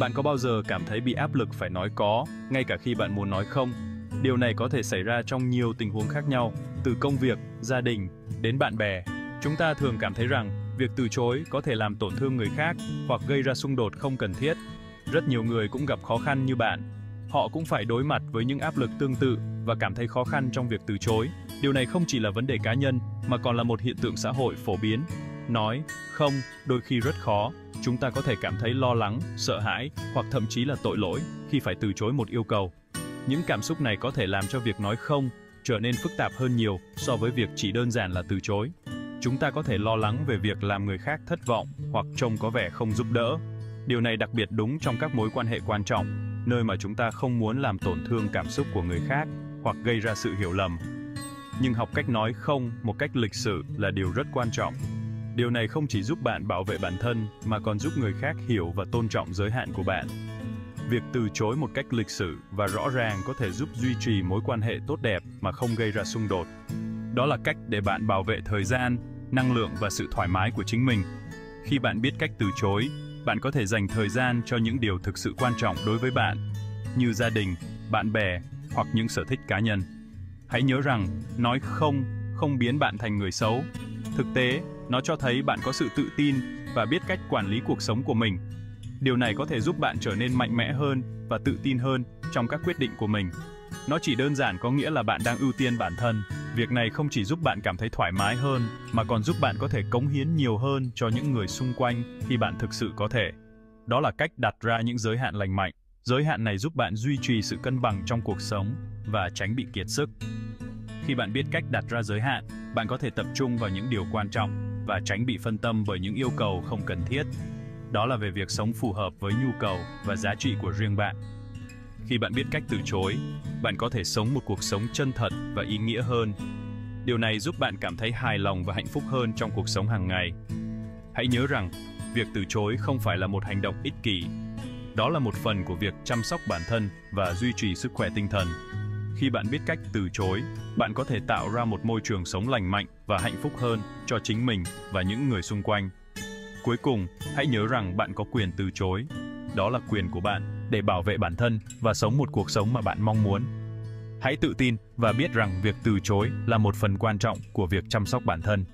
Bạn có bao giờ cảm thấy bị áp lực phải nói có, ngay cả khi bạn muốn nói không? Điều này có thể xảy ra trong nhiều tình huống khác nhau, từ công việc, gia đình, đến bạn bè. Chúng ta thường cảm thấy rằng việc từ chối có thể làm tổn thương người khác hoặc gây ra xung đột không cần thiết. Rất nhiều người cũng gặp khó khăn như bạn. Họ cũng phải đối mặt với những áp lực tương tự và cảm thấy khó khăn trong việc từ chối. Điều này không chỉ là vấn đề cá nhân mà còn là một hiện tượng xã hội phổ biến. Nói không đôi khi rất khó. Chúng ta có thể cảm thấy lo lắng, sợ hãi hoặc thậm chí là tội lỗi khi phải từ chối một yêu cầu. Những cảm xúc này có thể làm cho việc nói không trở nên phức tạp hơn nhiều so với việc chỉ đơn giản là từ chối. Chúng ta có thể lo lắng về việc làm người khác thất vọng hoặc trông có vẻ không giúp đỡ. Điều này đặc biệt đúng trong các mối quan hệ quan trọng, nơi mà chúng ta không muốn làm tổn thương cảm xúc của người khác hoặc gây ra sự hiểu lầm. Nhưng học cách nói không một cách lịch sự là điều rất quan trọng. Điều này không chỉ giúp bạn bảo vệ bản thân mà còn giúp người khác hiểu và tôn trọng giới hạn của bạn. Việc từ chối một cách lịch sự và rõ ràng có thể giúp duy trì mối quan hệ tốt đẹp mà không gây ra xung đột. Đó là cách để bạn bảo vệ thời gian, năng lượng và sự thoải mái của chính mình. Khi bạn biết cách từ chối, bạn có thể dành thời gian cho những điều thực sự quan trọng đối với bạn, như gia đình, bạn bè hoặc những sở thích cá nhân. Hãy nhớ rằng, nói không biến bạn thành người xấu. Thực tế, nó cho thấy bạn có sự tự tin và biết cách quản lý cuộc sống của mình. Điều này có thể giúp bạn trở nên mạnh mẽ hơn và tự tin hơn trong các quyết định của mình. Nó chỉ đơn giản có nghĩa là bạn đang ưu tiên bản thân. Việc này không chỉ giúp bạn cảm thấy thoải mái hơn, mà còn giúp bạn có thể cống hiến nhiều hơn cho những người xung quanh khi bạn thực sự có thể. Đó là cách đặt ra những giới hạn lành mạnh. Giới hạn này giúp bạn duy trì sự cân bằng trong cuộc sống và tránh bị kiệt sức. Khi bạn biết cách đặt ra giới hạn, bạn có thể tập trung vào những điều quan trọng và tránh bị phân tâm bởi những yêu cầu không cần thiết. Đó là về việc sống phù hợp với nhu cầu và giá trị của riêng bạn. Khi bạn biết cách từ chối, bạn có thể sống một cuộc sống chân thật và ý nghĩa hơn. Điều này giúp bạn cảm thấy hài lòng và hạnh phúc hơn trong cuộc sống hàng ngày. Hãy nhớ rằng, việc từ chối không phải là một hành động ích kỷ. Đó là một phần của việc chăm sóc bản thân và duy trì sức khỏe tinh thần. Khi bạn biết cách từ chối, bạn có thể tạo ra một môi trường sống lành mạnh và hạnh phúc hơn cho chính mình và những người xung quanh. Cuối cùng, hãy nhớ rằng bạn có quyền từ chối. Đó là quyền của bạn để bảo vệ bản thân và sống một cuộc sống mà bạn mong muốn. Hãy tự tin và biết rằng việc từ chối là một phần quan trọng của việc chăm sóc bản thân.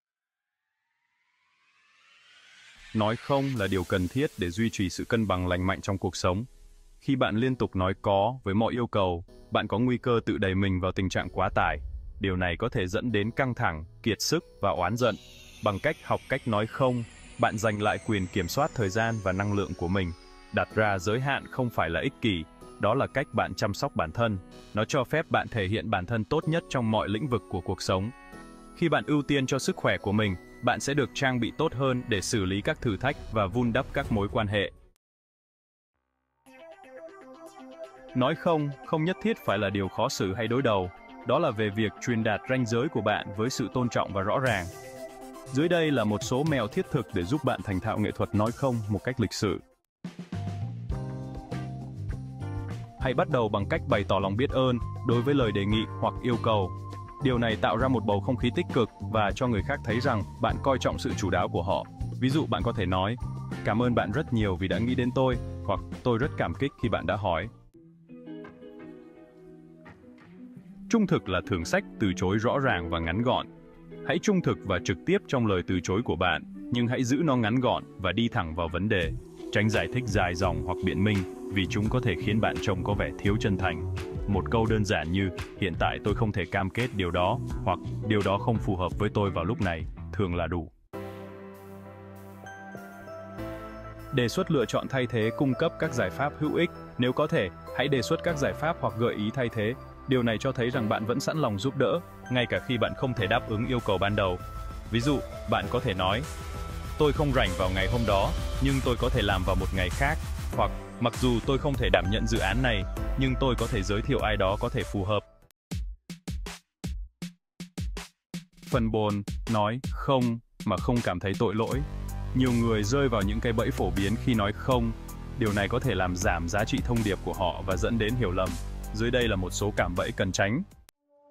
Nói không là điều cần thiết để duy trì sự cân bằng lành mạnh trong cuộc sống. Khi bạn liên tục nói có với mọi yêu cầu, bạn có nguy cơ tự đẩy mình vào tình trạng quá tải. Điều này có thể dẫn đến căng thẳng, kiệt sức và oán giận. Bằng cách học cách nói không, bạn giành lại quyền kiểm soát thời gian và năng lượng của mình. Đặt ra giới hạn không phải là ích kỷ, đó là cách bạn chăm sóc bản thân. Nó cho phép bạn thể hiện bản thân tốt nhất trong mọi lĩnh vực của cuộc sống. Khi bạn ưu tiên cho sức khỏe của mình, bạn sẽ được trang bị tốt hơn để xử lý các thử thách và vun đắp các mối quan hệ. Nói không nhất thiết phải là điều khó xử hay đối đầu. Đó là về việc truyền đạt ranh giới của bạn với sự tôn trọng và rõ ràng. Dưới đây là một số mẹo thiết thực để giúp bạn thành thạo nghệ thuật nói không một cách lịch sự. Hãy bắt đầu bằng cách bày tỏ lòng biết ơn đối với lời đề nghị hoặc yêu cầu. Điều này tạo ra một bầu không khí tích cực và cho người khác thấy rằng bạn coi trọng sự chu đáo của họ. Ví dụ bạn có thể nói, cảm ơn bạn rất nhiều vì đã nghĩ đến tôi, hoặc tôi rất cảm kích khi bạn đã hỏi. Trung thực là thượng sách từ chối rõ ràng và ngắn gọn. Hãy trung thực và trực tiếp trong lời từ chối của bạn, nhưng hãy giữ nó ngắn gọn và đi thẳng vào vấn đề. Tránh giải thích dài dòng hoặc biện minh, vì chúng có thể khiến bạn trông có vẻ thiếu chân thành. Một câu đơn giản như, hiện tại tôi không thể cam kết điều đó, hoặc điều đó không phù hợp với tôi vào lúc này, thường là đủ. Đề xuất lựa chọn thay thế cung cấp các giải pháp hữu ích. Nếu có thể, hãy đề xuất các giải pháp hoặc gợi ý thay thế. Điều này cho thấy rằng bạn vẫn sẵn lòng giúp đỡ, ngay cả khi bạn không thể đáp ứng yêu cầu ban đầu. Ví dụ, bạn có thể nói, tôi không rảnh vào ngày hôm đó, nhưng tôi có thể làm vào một ngày khác. Hoặc, mặc dù tôi không thể đảm nhận dự án này, nhưng tôi có thể giới thiệu ai đó có thể phù hợp. Phần 4. Nói không mà không cảm thấy tội lỗi. Nhiều người rơi vào những cái bẫy phổ biến khi nói không. Điều này có thể làm giảm giá trị thông điệp của họ và dẫn đến hiểu lầm. Dưới đây là một số cạm bẫy cần tránh.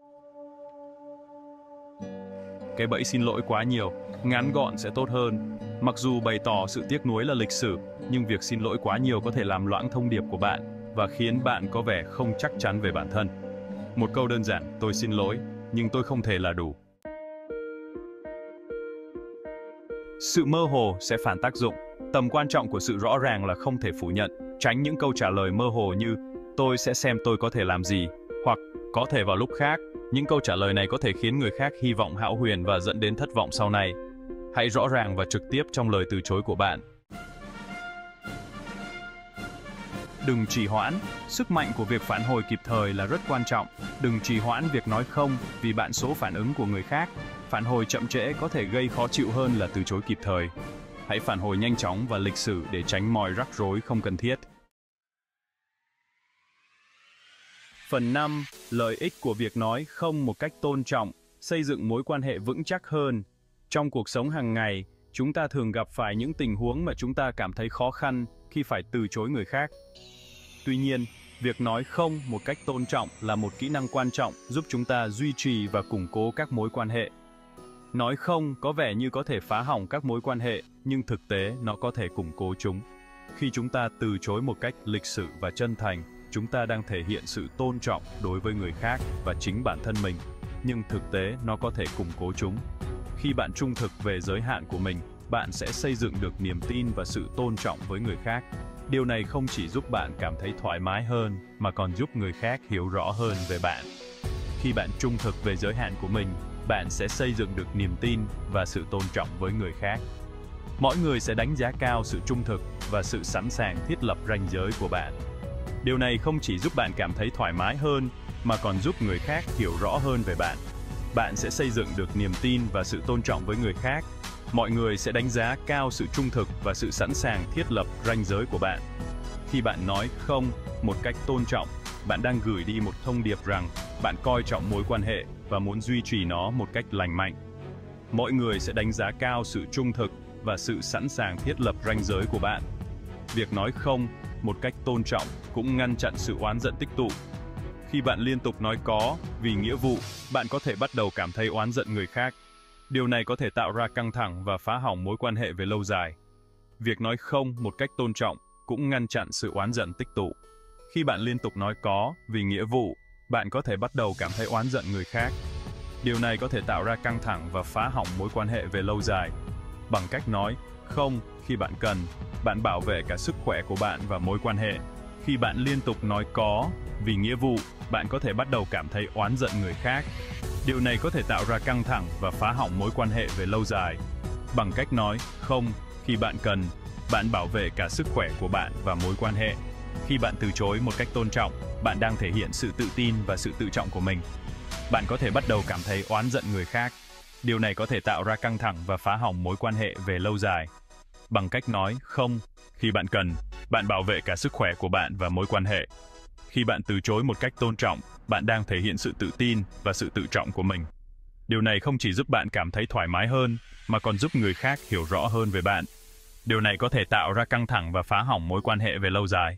Cái bẫy xin lỗi quá nhiều, ngắn gọn sẽ tốt hơn. Mặc dù bày tỏ sự tiếc nuối là lịch sử, nhưng việc xin lỗi quá nhiều có thể làm loãng thông điệp của bạn và khiến bạn có vẻ không chắc chắn về bản thân. Một câu đơn giản, tôi xin lỗi, nhưng tôi không thể là đủ. Sự mơ hồ sẽ phản tác dụng. Tầm quan trọng của sự rõ ràng là không thể phủ nhận, tránh những câu trả lời mơ hồ như tôi sẽ xem tôi có thể làm gì, hoặc có thể vào lúc khác. Những câu trả lời này có thể khiến người khác hy vọng hão huyền và dẫn đến thất vọng sau này. Hãy rõ ràng và trực tiếp trong lời từ chối của bạn. Đừng trì hoãn. Sức mạnh của việc phản hồi kịp thời là rất quan trọng. Đừng trì hoãn việc nói không vì bạn số phản ứng của người khác. Phản hồi chậm trễ có thể gây khó chịu hơn là từ chối kịp thời. Hãy phản hồi nhanh chóng và lịch sự để tránh mọi rắc rối không cần thiết. Phần 5. Lợi ích của việc nói không một cách tôn trọng, xây dựng mối quan hệ vững chắc hơn. Trong cuộc sống hàng ngày, chúng ta thường gặp phải những tình huống mà chúng ta cảm thấy khó khăn khi phải từ chối người khác. Tuy nhiên, việc nói không một cách tôn trọng là một kỹ năng quan trọng giúp chúng ta duy trì và củng cố các mối quan hệ. Nói không có vẻ như có thể phá hỏng các mối quan hệ, nhưng thực tế nó có thể củng cố chúng. Khi chúng ta từ chối một cách lịch sự và chân thành, chúng ta đang thể hiện sự tôn trọng đối với người khác và chính bản thân mình, nhưng thực tế nó có thể củng cố chúng. Khi bạn trung thực về giới hạn của mình, bạn sẽ xây dựng được niềm tin và sự tôn trọng với người khác. Điều này không chỉ giúp bạn cảm thấy thoải mái hơn, mà còn giúp người khác hiểu rõ hơn về bạn. Khi bạn trung thực về giới hạn của mình, bạn sẽ xây dựng được niềm tin và sự tôn trọng với người khác. Mọi người sẽ đánh giá cao sự trung thực và sự sẵn sàng thiết lập ranh giới của bạn. Điều này không chỉ giúp bạn cảm thấy thoải mái hơn, mà còn giúp người khác hiểu rõ hơn về bạn. Bạn sẽ xây dựng được niềm tin và sự tôn trọng với người khác. Mọi người sẽ đánh giá cao sự trung thực và sự sẵn sàng thiết lập ranh giới của bạn. Khi bạn nói không một cách tôn trọng, bạn đang gửi đi một thông điệp rằng bạn coi trọng mối quan hệ và muốn duy trì nó một cách lành mạnh. Mọi người sẽ đánh giá cao sự trung thực và sự sẵn sàng thiết lập ranh giới của bạn. Việc nói không một cách tôn trọng cũng ngăn chặn sự oán giận tích tụ. Khi bạn liên tục nói có vì nghĩa vụ, bạn có thể bắt đầu cảm thấy oán giận người khác. Điều này có thể tạo ra căng thẳng và phá hỏng mối quan hệ về lâu dài. Việc nói không một cách tôn trọng cũng ngăn chặn sự oán giận tích tụ. Khi bạn liên tục nói có vì nghĩa vụ, bạn có thể bắt đầu cảm thấy oán giận người khác. Điều này có thể tạo ra căng thẳng và phá hỏng mối quan hệ về lâu dài. Bằng cách nói không khi bạn cần, bạn bảo vệ cả sức khỏe của bạn và mối quan hệ. Khi bạn liên tục nói có vì nghĩa vụ, bạn có thể bắt đầu cảm thấy oán giận người khác. Điều này có thể tạo ra căng thẳng và phá hỏng mối quan hệ về lâu dài. Bằng cách nói không khi bạn cần, bạn bảo vệ cả sức khỏe của bạn và mối quan hệ. Khi bạn từ chối một cách tôn trọng, bạn đang thể hiện sự tự tin và sự tự trọng của mình. Bạn có thể bắt đầu cảm thấy oán giận người khác. Điều này có thể tạo ra căng thẳng và phá hỏng mối quan hệ về lâu dài. Bằng cách nói không khi bạn cần, bạn bảo vệ cả sức khỏe của bạn và mối quan hệ. Khi bạn từ chối một cách tôn trọng, bạn đang thể hiện sự tự tin và sự tự trọng của mình. Điều này không chỉ giúp bạn cảm thấy thoải mái hơn, mà còn giúp người khác hiểu rõ hơn về bạn. Điều này có thể tạo ra căng thẳng và phá hỏng mối quan hệ về lâu dài.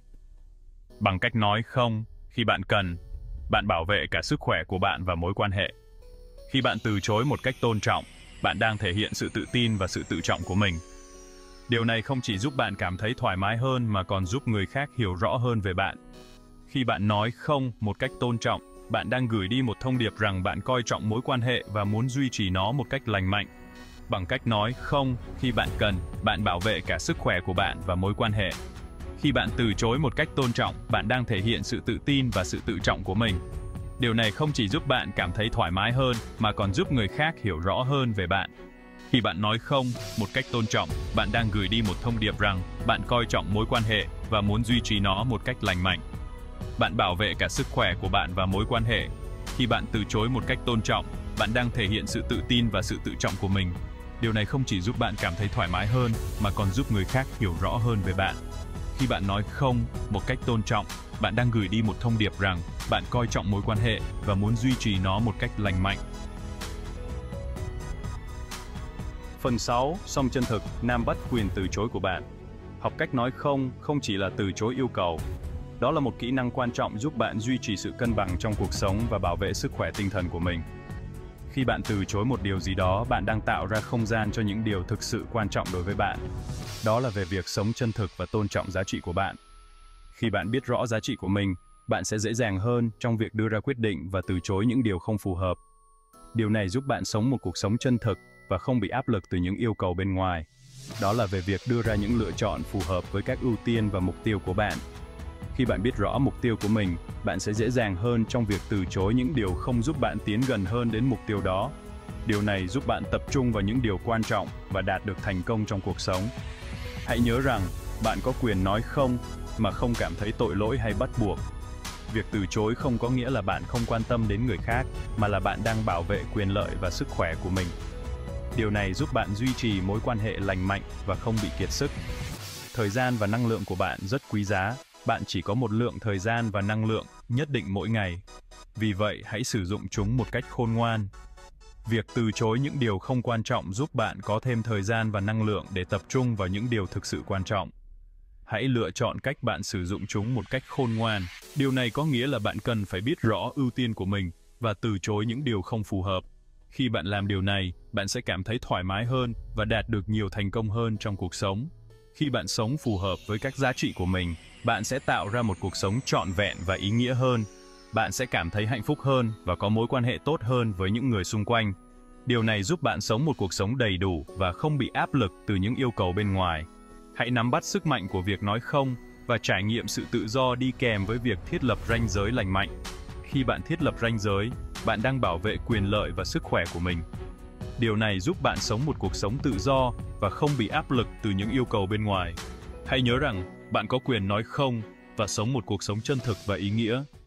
Bằng cách nói không khi bạn cần, bạn bảo vệ cả sức khỏe của bạn và mối quan hệ. Khi bạn từ chối một cách tôn trọng, bạn đang thể hiện sự tự tin và sự tự trọng của mình. Điều này không chỉ giúp bạn cảm thấy thoải mái hơn, mà còn giúp người khác hiểu rõ hơn về bạn. Khi bạn nói không một cách tôn trọng, bạn đang gửi đi một thông điệp rằng bạn coi trọng mối quan hệ và muốn duy trì nó một cách lành mạnh. Bằng cách nói không khi bạn cần, bạn bảo vệ cả sức khỏe của bạn và mối quan hệ. Khi bạn từ chối một cách tôn trọng, bạn đang thể hiện sự tự tin và sự tự trọng của mình. Điều này không chỉ giúp bạn cảm thấy thoải mái hơn, mà còn giúp người khác hiểu rõ hơn về bạn. Khi bạn nói không một cách tôn trọng, bạn đang gửi đi một thông điệp rằng bạn coi trọng mối quan hệ và muốn duy trì nó một cách lành mạnh. Bạn bảo vệ cả sức khỏe của bạn và mối quan hệ. Khi bạn từ chối một cách tôn trọng, bạn đang thể hiện sự tự tin và sự tự trọng của mình. Điều này không chỉ giúp bạn cảm thấy thoải mái hơn, mà còn giúp người khác hiểu rõ hơn về bạn. Khi bạn nói không một cách tôn trọng, bạn đang gửi đi một thông điệp rằng bạn coi trọng mối quan hệ và muốn duy trì nó một cách lành mạnh. Phần 6. Song chân thực, nam bắt quyền từ chối của bạn. Học cách nói không không chỉ là từ chối yêu cầu. Đó là một kỹ năng quan trọng giúp bạn duy trì sự cân bằng trong cuộc sống và bảo vệ sức khỏe tinh thần của mình. Khi bạn từ chối một điều gì đó, bạn đang tạo ra không gian cho những điều thực sự quan trọng đối với bạn. Đó là về việc sống chân thực và tôn trọng giá trị của bạn. Khi bạn biết rõ giá trị của mình, bạn sẽ dễ dàng hơn trong việc đưa ra quyết định và từ chối những điều không phù hợp. Điều này giúp bạn sống một cuộc sống chân thực và không bị áp lực từ những yêu cầu bên ngoài. Đó là về việc đưa ra những lựa chọn phù hợp với các ưu tiên và mục tiêu của bạn. Khi bạn biết rõ mục tiêu của mình, bạn sẽ dễ dàng hơn trong việc từ chối những điều không giúp bạn tiến gần hơn đến mục tiêu đó. Điều này giúp bạn tập trung vào những điều quan trọng và đạt được thành công trong cuộc sống. Hãy nhớ rằng, bạn có quyền nói không mà không cảm thấy tội lỗi hay bắt buộc. Việc từ chối không có nghĩa là bạn không quan tâm đến người khác, mà là bạn đang bảo vệ quyền lợi và sức khỏe của mình. Điều này giúp bạn duy trì mối quan hệ lành mạnh và không bị kiệt sức. Thời gian và năng lượng của bạn rất quý giá. Bạn chỉ có một lượng thời gian và năng lượng nhất định mỗi ngày. Vì vậy, hãy sử dụng chúng một cách khôn ngoan. Việc từ chối những điều không quan trọng giúp bạn có thêm thời gian và năng lượng để tập trung vào những điều thực sự quan trọng. Hãy lựa chọn cách bạn sử dụng chúng một cách khôn ngoan. Điều này có nghĩa là bạn cần phải biết rõ ưu tiên của mình và từ chối những điều không phù hợp. Khi bạn làm điều này, bạn sẽ cảm thấy thoải mái hơn và đạt được nhiều thành công hơn trong cuộc sống. Khi bạn sống phù hợp với các giá trị của mình, bạn sẽ tạo ra một cuộc sống trọn vẹn và ý nghĩa hơn. Bạn sẽ cảm thấy hạnh phúc hơn và có mối quan hệ tốt hơn với những người xung quanh. Điều này giúp bạn sống một cuộc sống đầy đủ và không bị áp lực từ những yêu cầu bên ngoài. Hãy nắm bắt sức mạnh của việc nói không và trải nghiệm sự tự do đi kèm với việc thiết lập ranh giới lành mạnh. Khi bạn thiết lập ranh giới, bạn đang bảo vệ quyền lợi và sức khỏe của mình. Điều này giúp bạn sống một cuộc sống tự do và không bị áp lực từ những yêu cầu bên ngoài. Hãy nhớ rằng, bạn có quyền nói không và sống một cuộc sống chân thực và ý nghĩa.